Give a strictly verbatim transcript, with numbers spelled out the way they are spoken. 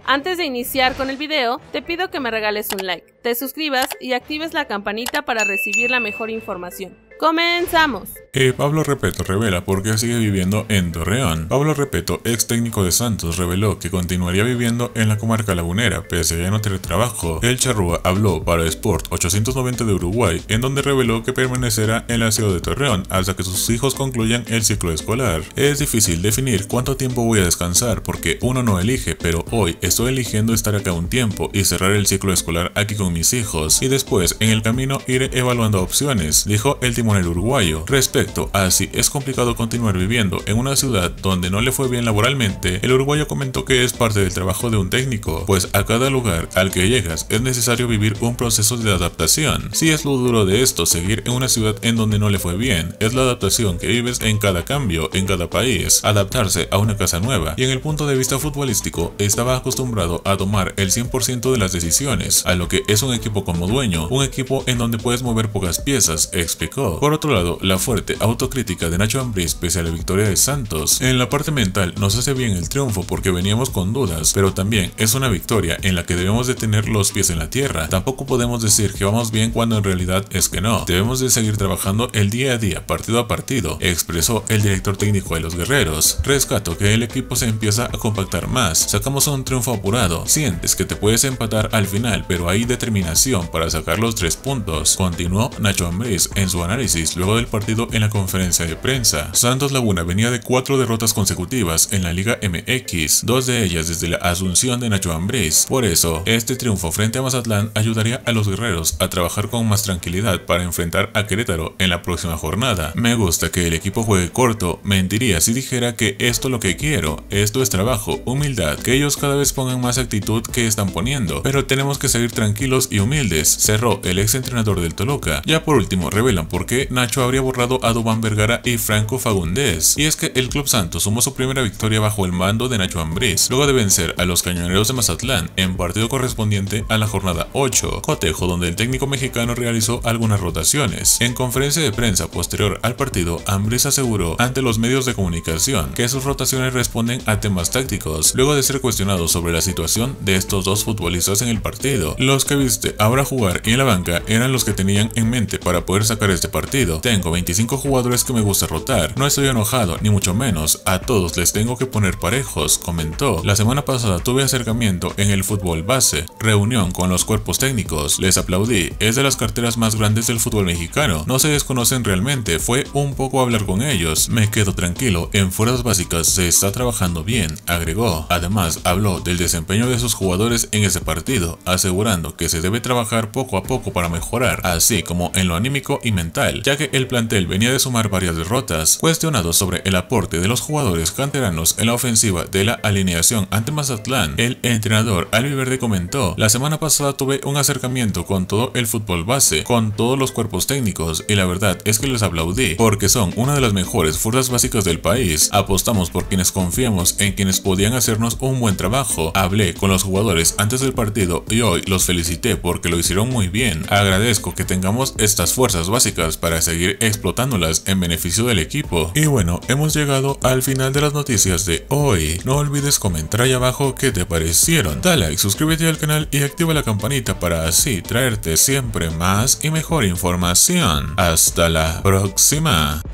Antes de iniciar con el video, te pido que me regales un like, te suscribas y actives la campanita para recibir la mejor información. ¡Comenzamos! Eh, Pablo Repeto revela por qué sigue viviendo en Torreón. Pablo Repeto, ex técnico de Santos, reveló que continuaría viviendo en la comarca lagunera, pese a ya no tener trabajo. El charrúa habló para Sport ochocientos noventa de Uruguay, en donde reveló que permanecerá en la ciudad de Torreón hasta que sus hijos concluyan el ciclo escolar. Es difícil definir cuánto tiempo voy a descansar porque uno no elige, pero hoy estoy eligiendo estar acá un tiempo y cerrar el ciclo escolar aquí con mis hijos, y después en el camino iré evaluando opciones, dijo el timonel uruguayo. Respecto a si es complicado continuar viviendo en una ciudad donde no le fue bien laboralmente, el uruguayo comentó que es parte del trabajo de un técnico, pues a cada lugar al que llegas es necesario vivir un proceso de adaptación. Si es lo duro de esto, seguir en una ciudad en donde no le fue bien, es la adaptación que vives en cada cambio, en cada país, adaptarse a una casa nueva, y en el punto de vista futbolístico, estaba acostumbrado a tomar el cien por ciento de las decisiones, a lo que es un equipo como dueño, un equipo en donde puedes mover pocas piezas, explicó. Por otro lado, la fuerte autocrítica de Nacho Ambriz pese a la victoria de Santos. En la parte mental nos hace bien el triunfo porque veníamos con dudas, pero también es una victoria en la que debemos de tener los pies en la tierra. Tampoco podemos decir que vamos bien cuando en realidad es que no. Debemos de seguir trabajando el día a día, partido a partido, expresó el director técnico de los guerreros. Rescato que el equipo se empieza a compactar más, sacamos un triunfo apurado, sientes que te puedes empatar al final, pero hay determinación para sacar los tres puntos, continuó Nacho Ambriz en su análisis luego del partido en la conferencia de prensa. Santos Laguna venía de cuatro derrotas consecutivas en la Liga M X, dos de ellas desde la asunción de Nacho Ambriz. Por eso, este triunfo frente a Mazatlán ayudaría a los guerreros a trabajar con más tranquilidad para enfrentar a Querétaro en la próxima jornada. Me gusta que el equipo juegue corto, mentiría si dijera que esto es lo que quiero, esto es trabajo, humildad, que ellos cada vez pongan más actitud que están poniendo, pero tenemos que seguir tranquilos y humildes, cerró el ex entrenador del Toluca. Ya por último revelan por qué Nacho habría borrado a Duván Vergara y Franco Fagundes, y es que el Club Santos sumó su primera victoria bajo el mando de Nacho Ambriz, luego de vencer a los Cañoneros de Mazatlán en partido correspondiente a la jornada ocho, cotejo donde el técnico mexicano realizó algunas rotaciones. En conferencia de prensa posterior al partido, Ambriz aseguró ante los medios de comunicación que sus rotaciones responden a temas tácticos, luego de ser cuestionado sobre la situación de estos dos futbolistas en el partido. Los que viste ahora jugar y en la banca eran los que tenían en mente para poder sacar este partido. Tengo veinticinco jugadores que me gusta rotar, no estoy enojado ni mucho menos, a todos les tengo que poner parejos, comentó. La semana pasada tuve acercamiento en el fútbol base, reunión con los cuerpos técnicos, les aplaudí, es de las carteras más grandes del fútbol mexicano, no se desconocen realmente, fue un poco hablar con ellos, me quedo tranquilo, en fuerzas básicas se está trabajando bien, agregó. Además habló del desempeño de sus jugadores en ese partido, asegurando que se debe trabajar poco a poco para mejorar, así como en lo anímico y mental, ya que el plantel venía de sumar varias derrotas. Cuestionado sobre el aporte de los jugadores canteranos en la ofensiva de la alineación ante Mazatlán, el entrenador albiverde comentó: la semana pasada tuve un acercamiento con todo el fútbol base, con todos los cuerpos técnicos, y la verdad es que les aplaudí, porque son una de las mejores fuerzas básicas del país, apostamos por quienes confiamos en quienes podían hacernos un buen trabajo, hablé con los jugadores antes del partido y hoy los felicité porque lo hicieron muy bien, agradezco que tengamos estas fuerzas básicas para seguir explotándolas en beneficio del equipo. Y bueno, hemos llegado al final de las noticias de hoy. No olvides comentar ahí abajo qué te parecieron. Dale like, suscríbete al canal y activa la campanita para así traerte siempre más y mejor información. Hasta la próxima.